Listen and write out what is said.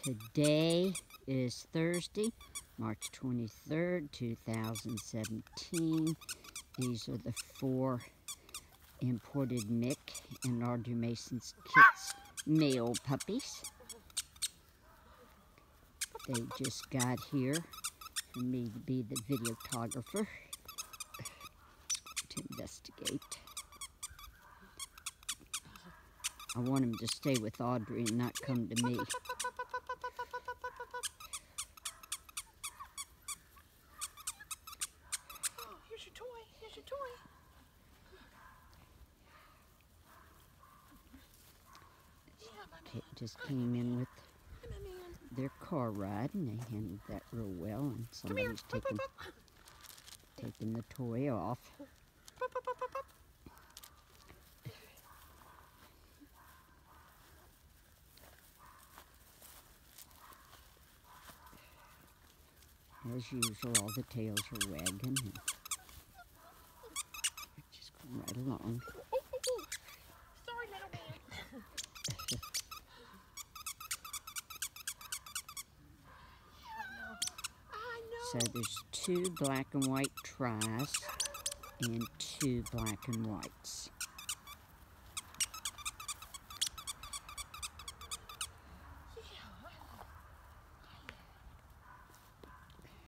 Today is Thursday, March 23rd, 2017. These are the 4 imported Mick and Audrey Mason's Kits male puppies. They just got here for me to be the videographer to investigate. I want them to stay with Audrey and not come to me. Here's your toy. Here's your toy. Just came in with their car ride, and they handled that real well. And somebody's taking the toy off. As usual, all the tails are wagging, and they're just going right along. Sorry, little man. I know. So there's 2 black and white tries and 2 black and whites.